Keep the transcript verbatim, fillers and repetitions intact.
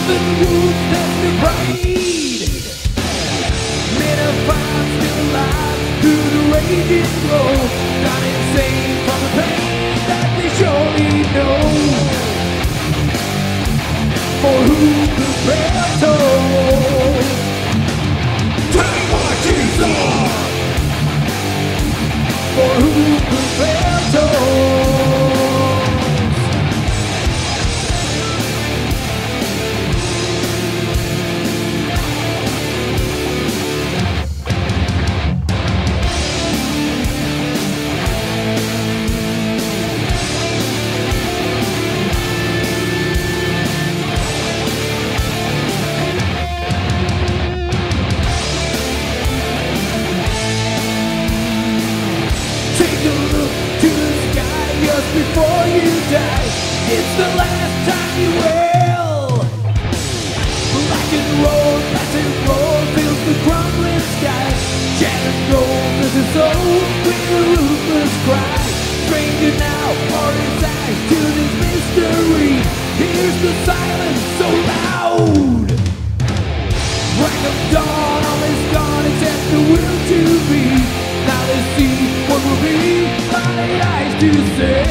the wolves that's the pride. Men are found still alive through the raging glow, not insane from the pain that they surely know. For who could bear toll? Take my Jesus! For who could bear toll? Before you die, it's the last time you will. Black and roll, passive roll fills the crumbling sky. Shattered gold is his soul with a ruthless cry. Stranger now, or his eyes to this mystery. Here's the silence so loud. Crack of dawn, all is gone except the will to be. Now they see what will be, my eyes to say.